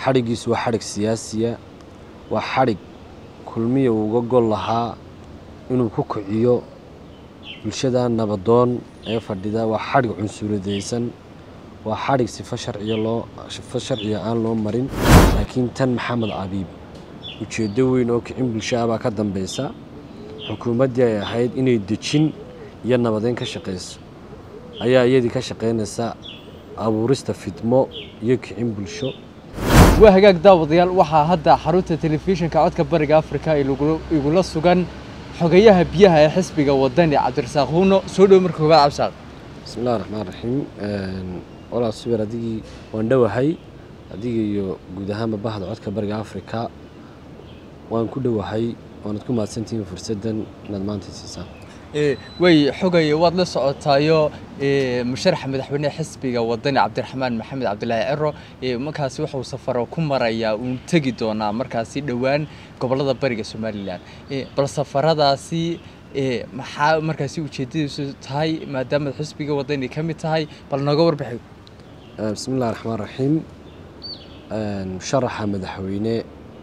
xarigiisu waa xarig siyaasiya waa xarig kulmiye uga gol lahaa inuu ku kiciyo bulshada nabadoon ee fadhida waa xarig cunsuradeysan waa xarig sifo sharciya aan loo marin laakiin tan maxamed abiib ujeedo weyn oo kicin bulshada ka dambaysa xukuumadii ay ahayd inay dejin iyo nabadeyn ka shaqeyso ayaa iyadii ka shaqeynaysa abuurista fidmo iyo kicin bulsho waa hagaag daawadayaal waxaa hadda xarunta telefishinka codka bariga Afrika igula sugan xogayaha biyaha ee xisbiga wadani Cabdirasaaq Huuno soo dhow markuu baa Cabsaaq bismillaahir rahmaanir rahiim wala sawir adigi waan dhawahay adiga iyo guud ahaan bahda codka bariga Afrika waan ku dhawahay waan ku maadsantiin fursadan inaad maanta siisaan way xogay wad la socotaayo musharax madaxweyne xisbiga wadani Cabdiraxmaan Maxamed Cabdilaahi Ciro markaas wuxuu safaro ku maraya uu tagi doona markaas dhawaan gobolada bariga Soomaaliland bal safaradaasi maxaa markaas ujeedadiisu tahay maadaama xisbiga wadani kamid tahay bal naga warbixin bismillaahir rahmaanir rahiim musharaxa madaxweyne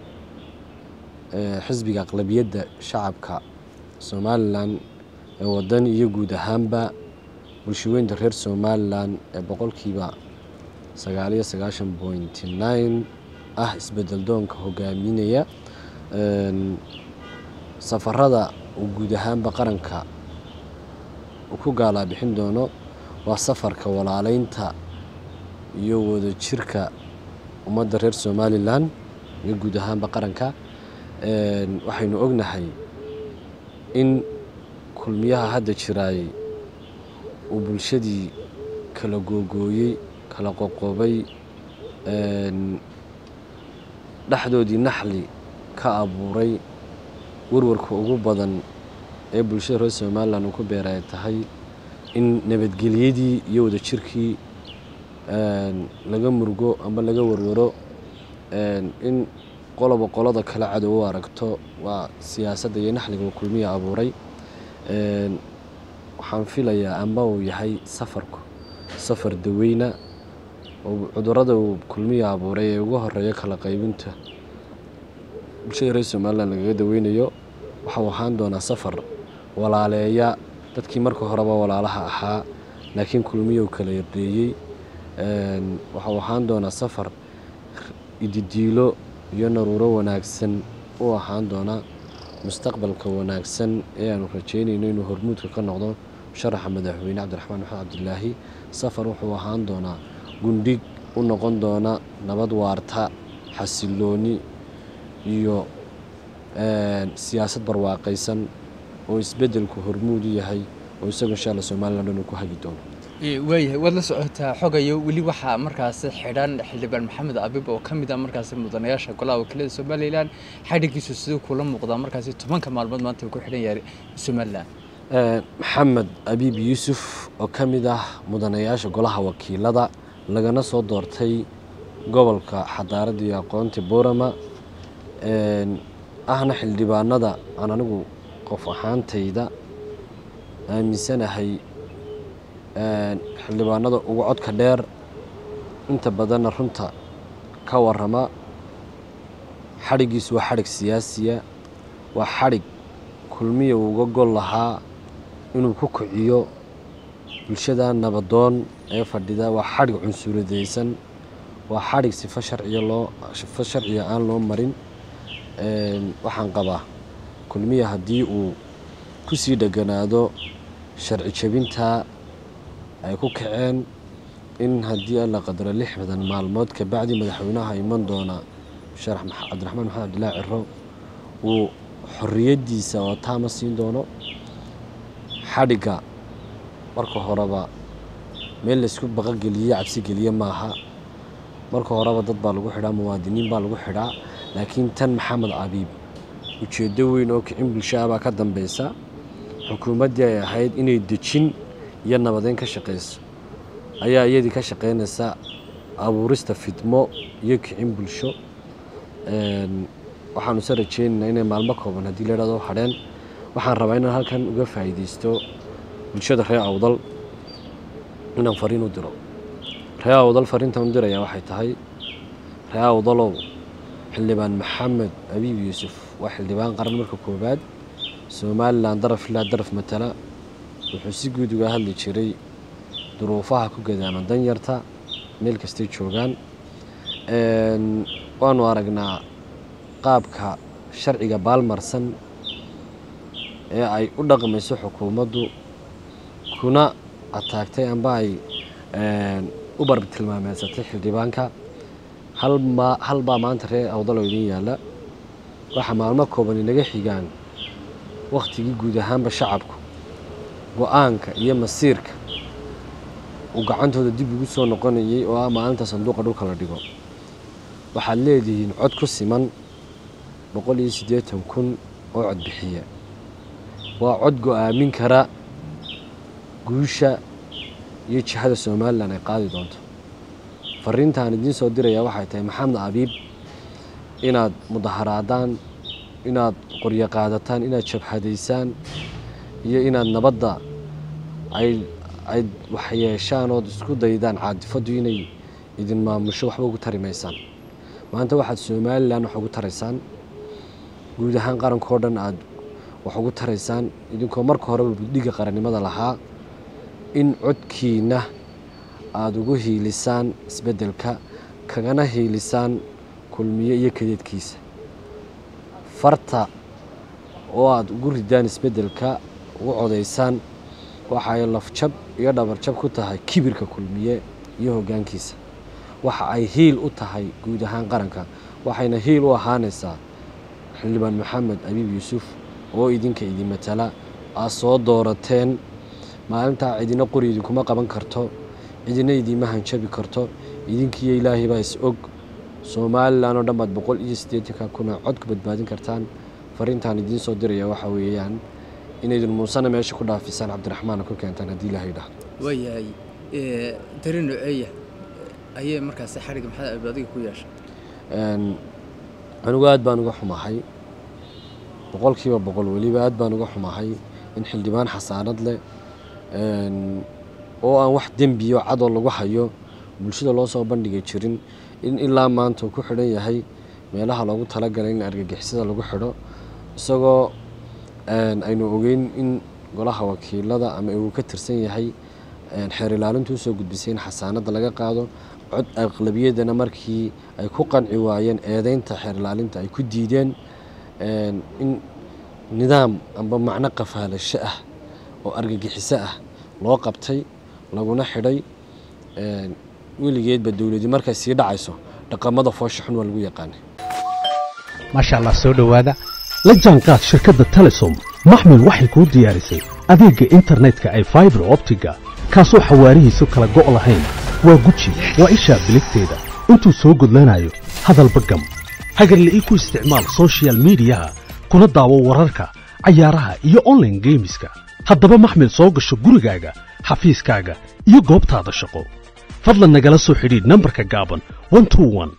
xisbiga aqlabiyadda shacabka Soomaaliland wadani iyo guud ahaanba bulshooyinka reer Soomaaliland boqolkiiba 99.9 ah isbedel doonka hogaaminaya safarada guud ahaanba qaranka ku gaala bixin doono waa safarka walaaleynta iyo wada jirka ummadda reer Soomaaliland iyo guud ahaanba qaranka waxaynu ognahay in kulmiyaha hadda jiray oo bulshadii kala googooyay kala qoqobay dhaxdoodii naxli ka abuuray warwarka ugu badan ee bulshada reer Soomaaliland ku beeray tahay in nabadgelyadii iyo wada jirkii laga murgo ama laga warwaro in qolada kala cadow aragto waa siyaasadda iyo naxliga kulmiya abuuray waxaan filayaa amba uu yahay safar daweyna oo cudurrada kulmiya abuuray ee ugu horeeya kala qaybinta bulshada reer Soomaaliland laga daweynayo waxa uu ahaan doonaa safar walaaleeya dadkii marka horeba walaalaha ahaa laakiin kulmiya uu kala yardeeyay waxa uu ahaan doonaa safar ididiilo iyo naruuro wanaagsan oo ahaan doona mustaqbalka wanaagsan ee aanu rajeynayno inuu hormuudka ka noqdo musharaxa madaxweyne Cabdiraxmaan Maxamed Cabdilaahi safar wuxuu ahaan doonaa gundhig u noqon doona nabad waarta xasilooni iyo siyaasad barwaaqaysan oo isbedelku hormuud u yahay oo isaga insha Allah Soomaaliland ku hagi doono way wada socotaa xogayo wali waxa markaas xidhan xildhibaan Maxamed Abiib oo kamid ah markaas mudanayaasha golaha wakiilada Soomaaliland xadhigiisu sidoo kula muuqda markaas 10 maalmood maanta ku xidhan yahay Soomaaliland Maxamed Abiib Yuusuf oo kamid ah mudanayaasha golaha wakiilada lagana soo doortay gobolka Xadaarada iyo Aqoonta Boorama ahna xildhibaanada aan anigu qof ahaantayda aaminsanahay xildhibaanada ugu codka dheer inta badan runta ka warama xarigiisu waa xarig siyaasiya waa xarig kulmiye uga gol lahaa inuu ku kiciyo bulshada nabadoon ee fadhida waa xarig cunsuradeysan waa xarig sifo sharciya aan loo marin waxaan qabaa kulmiye hadii uu ku sii dhaganaado sharci jabinta ay ku kaceen in hadii la qadaro 60 maalmood ka bacdi madaxweynaha iman doona musharax Cabdiraxmaan Maxamed Cabdilaahi Ciro uu xorriyadiisa oo taama siin doono xadhiga marka horeba meel isku baqa galiye cabsi galiye maaha marka horeba dad baa lagu xidhaa muwaadiniin baa lagu xidhaa laakiin tan maxamed abiib ujeedo weyn oo kicin bulshada ka dambaysa xukuumadii ay ahayd inay dejin iyo nabadeyn ka shaqeyso ayaa iyadii ka shaqeynaysa abuurista fidmo iyo kicin bulsho waxaanu soo rajeynaynaa inay maalmo kooban hadii la yiraahdo xadheen waxaan rabaa inaan halkan uga faa'iideysto bulshada reer awdal inaan fariin u diro reer awdal fariintan u diraya waxay tahay reew dalow xildhibaan maxamed abiib yuusuf waa xildhibaan qaran marka koobaad Somaliland daraf ilaa daraf matala wuxuu si guud uga hadli jiray duruufaha ku gadaaman danyarta meel kasta joogan waanu aragnaa qaabka sharciga baalmarsan ee ay u dhaqmayso xukuumaddu kuna ataagtay amba ay u bartilmaameedsatay xildhibaanka hal baa maanta reer awdalo idin yaala waxa maalmo kooban inaga xigaan waqtigii guud ahaanba shacabku go'aanka iyo masiirka uu gacantooda dib ugu soo noqonayay oo ah maalinta sanduuqa dhulka la dhigo waxaad leedihiin cod ku siman 180,000 oo cod bixiya waa cod go'aamin kara guusha iyo jihada Somaliland ay qaadi doonto fariintaan idin soo diraya waxay tahay maxamed abiib inaad mudaharaadaan inaad qoryo qaadataan inaad jabhadeysaan iyo inaad nabadda ay wax yeeshaan oo isku daydaan caadifadu inay idin maamusho waxba ugu tarimaysaan maanta waxaad Somaliland wax ugu taraysaan guud ahaan qaranka oo dhan aad wax ugu taraysaan idinkoo marka hore dhiga qarannimada lahaa in codkiina aad ugu hiilisaan isbedelka kagana hiilisaan kulmiye iyo kadeedkiisa farta oo aad ugu ridaan isbedelka ugu codeysaan waxa ay lafjab iyo dhabarjab ku tahay kibirka kulmiye iyo hoggaankiisa waxa ay hiil u tahay guud ahaan qaranka waxayna hiil u ahaanaysaa xildhibaan maxamed abiib yuusuf oo idinka idin matala aad soo doorateen maalinta cidina qoriidi kuma qaban karto cidina idin hanjabi karto idinkiyo ilaahay baa is og Somaliland oo dhammaad 180,000 cod ku badbaadin kartaan fariintaan idin soo diraya waxa weeyaan inaydin muusana meesha ku dhaafisaan Cabdiraxmaan ku keentaan hadii ilaahay dhaxdo wayahay dareen ayay markaas xariga maxaa adiga ku yeeshay anigu aad baan uga xumahay 100% waliba aad baan uga xumahay in xildhibaan xasaanad leh oo aan wax dambiyo cad oo lagu hayo bulshada loo soo bandhigay jirin in ilaa maanta ku xidhan yahay meelaha loogu talagalay in argagixisada lagu xidho isagoo aynu ogeyn in golaha wakiilada ama uu ka tirsan yahay xeer ilaalintu soo gudbisay in xasaanada laga qaado cod aqlabiyadana markii ay ku qanci waayeen eedeynta xeer ilaalinta ay ku diideen in nidaam amba macna qafaalasho ah oo argagixiso ah loo qabtay laguna xidhay weligeedba dawladii markay sii dhacayso dhaqamada foosha xun waa lagu yaqaan maasha Allah soo dhawaada la jaanqaad shirkadda Telesom maxmil waxay ku diyaarisay adeegga internetka ay fiber optiga kaasoo xawaarihiisu kala go' lahayn waa guji waa isha biligteeda intuu soo gudlanayo hadalba gam hagarla ii ku isticmaal social media kuna daawo wararka cayaaraha iyo online gameska haddaba maxmil soo gasho gurigaaga xafiiskaaga iyo goobtaada shaqo fadlan nagala soo xidhiidh nambarka gaaban 121